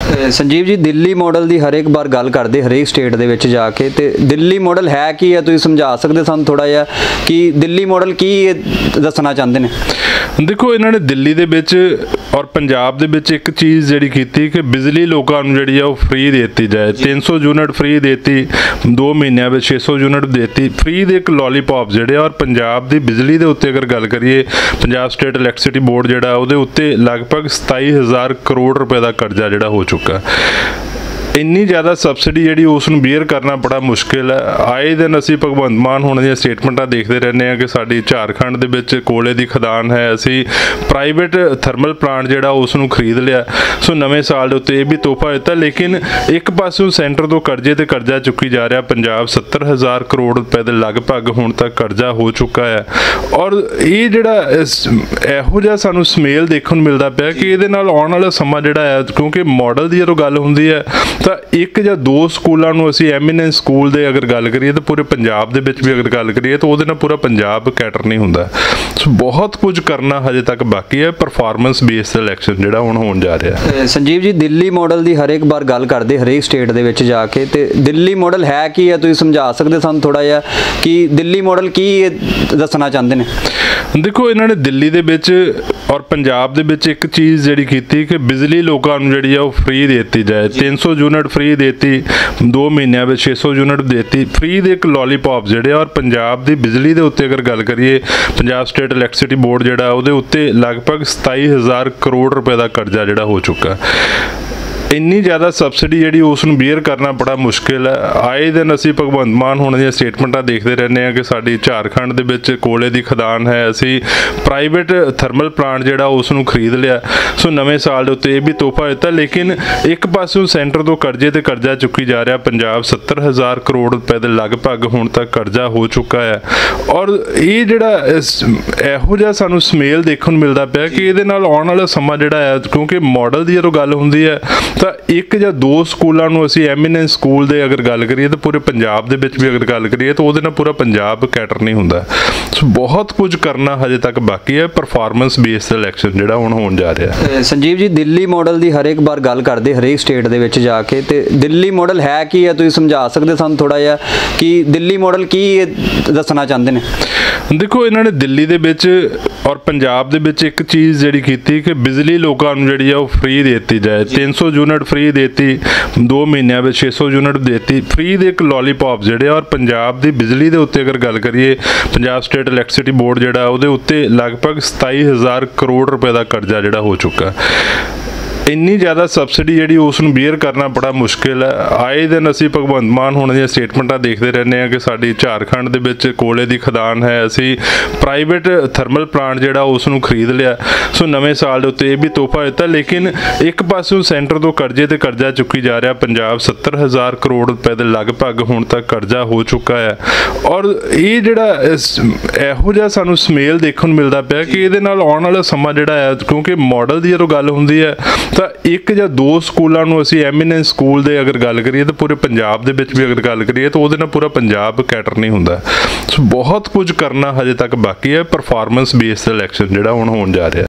Sanjeev ji, Delhi model की हर एक बार गल करते हरेक स्टेट दे विच जाके, ते दिल्ली मॉडल है की है, तुसीं समझा सकते सानूं थोड़ा जिहा कि दिल्ली मॉडल की दसना चाहते हैं? देखो, इन्होंने दिल्ली दे विच और पंजाब दे विच एक चीज़ जिहड़ी कीती कि बिजली लोगों नूं जिहड़ी आ वो फ्री देती जाए। 300 यूनिट फ्री देती, 2 महीनों में 600 यूनिट देती फ्री दे। एक लॉलीपॉप जिहड़े और पंजाब दी बिजली दे उत्ते अगर गल करिए, पंजाब स्टेट इलैक्ट्रिसिटी बोर्ड जिहड़ा उहदे उत्ते लगभग 27,000 करोड़ रुपए का कर्जा जिहड़ा हो चुका। इन्नी ज़्यादा सबसिडी जी उसनूं बीयर करना बड़ा मुश्किल है। आए दिन असी भगवंत मान होने दी स्टेटमेंटां देखते रहने हैं कि साडी झारखंड दे विच कोले की खदान है, असी प्राइवेट थर्मल प्लांट जिहड़ा उसनूं खरीद लिया। सो नवें साल दे उत्ते ये भी तोहफा दिता, लेकिन एक पासों सेंटर तो कर्जे ते कर्जा चुकी जा रहा। पंजाब 70,000 करोड़ रुपए के लगभग हुण तक कर्जा हो चुका है। और ये जिहड़ा इहो जिहा सानूं समेल देखण मिलदा पिया कि इहदे नाल आउण वाला समां जिहड़ा है, क्योंकि मॉडल की जो गल हुंदी है तो एक या दो स्कूलों नूं असीं एमिनेंस स्कूल दे अगर गल करिए तो पूरे पंजाब दे विच भी अगर गल करिए तो उहदे नाल पूरा पंजाब कैटर नहीं हुंदा। सो बहुत कुछ करना हजे तक बाकी है। परफॉर्मेंस बेस्ड इलैक्शन जिहड़ा हुण होण जा रहा है। संजीव जी, दिल्ली मॉडल की हर एक बार गल करते हरेक स्टेट दे विच जाके, ते दिल्ली मॉडल है की है, तुसीं समझा सकते सानूं थोड़ा जिहा कि दिल्ली मॉडल की दसना चाहते हैं? देखो, इन्होंने दिल्ली दे विच और पंजाब दे विच एक चीज़ जिहड़ी कीती कि बिजली लोगों नूं जिहड़ी आ वो फ्री देती जाए। 300 यूनिट फ्री देती, 2 महीनों में 600 यूनिट देती फ्री दे। एक लॉलीपॉप जिहड़े और पंजाब दी बिजली दे उत्ते अगर गल करिए, पंजाब स्टेट इलैक्ट्रिसिटी बोर्ड जिहड़ा उहदे उत्ते लगभग 27,000 करोड़ रुपए का कर्जा जिहड़ा हो चुका। इन्नी ज़्यादा सबसिडी जी उसनूं बीयर करना बड़ा मुश्किल है। आए दिन असी भगवंत मान होने दी स्टेटमेंटां देखते रहने हैं कि साडी झारखंड दे विच कोले की खदान है, असी प्राइवेट थर्मल प्लांट जिहड़ा उसनूं खरीद लिया। सो नवें साल दे उत्ते ये भी तोहफा दिता, लेकिन एक पासों सेंटर तो कर्जे ते कर्जा चुकी जा रहा। पंजाब 70,000 करोड़ रुपए के लगभग हुण तक कर्जा हो चुका है। और ये जिहड़ा इहो जिहा सानूं समेल देखण नूं मिलदा पिया कि इहदे नाल आउण वाला समां जिहड़ा है, क्योंकि मॉडल की जो गल हुंदी है तो एक या दो स्कूलों नूं असीं एमिनेंस स्कूल दे अगर गल करिए तो पूरे पंजाब दे विच भी अगर गल करिए तो उहदे नाल पूरा पंजाब कैटर नहीं हुंदा। सो बहुत कुछ करना हजे तक बाकी है। परफॉर्मेंस बेस्ड इलैक्शन जिहड़ा हुण होण जा रहा है। संजीव जी, दिल्ली मॉडल की हर एक बार गल करते हरेक स्टेट दे विच जाके, ते दिल्ली मॉडल है की है, तुसीं समझा सकते सानूं थोड़ा जिहा कि दिल्ली मॉडल की दसना चाहते हैं? देखो, इन्होंने दिल्ली दे विच और पंजाब दे विच एक चीज़ जिहड़ी कीती कि बिजली लोगों नूं जिहड़ी आ वो फ्री देती जाए। 300 यूनिट फ्री देती, 2 महीनों में 600 यूनिट देती फ्री दे। एक लॉलीपॉप जिहड़े और पंजाब दी बिजली दे उत्ते अगर गल करिए, पंजाब स्टेट इलैक्ट्रिसिटी बोर्ड जिहड़ा उहदे उत्ते लगभग 27,000 करोड़ रुपए का कर्जा जिहड़ा हो चुका। इन्नी ज़्यादा सबसिडी जी उसनूं बीयर करना बड़ा मुश्किल है। आए दिन असी भगवंत मान होने दी स्टेटमेंटां देखते रहने हैं कि साडी झारखंड दे विच कोले की खदान है, असी प्राइवेट थर्मल प्लांट जिहड़ा उसनूं खरीद लिया। सो नवें साल दे उत्ते ये भी तोहफा दिता, लेकिन एक पासों सेंटर तो कर्जे ते कर्जा चुकी जा रहा। पंजाब 70,000 करोड़ रुपए के लगभग हुण तक कर्जा हो चुका है। और ये जिहड़ा इहो जिहा सानूं समेल देखण नूं मिलदा पिया कि इहदे नाल आउण वाला समां जिहड़ा है, क्योंकि मॉडल की जो गल हुंदी है तो एक या दो स्कूलों नूं असीं एमिनेंस स्कूल दे अगर गल करिए तो पूरे पंजाब दे विच भी अगर गल करिए तो उहदे नाल पूरा पंजाब कैटर नहीं हुंदा। सो बहुत कुछ करना हजे तक बाकी है। परफॉर्मेंस बेस्ड इलैक्शन जिहड़ा हुण होण जा रहा है।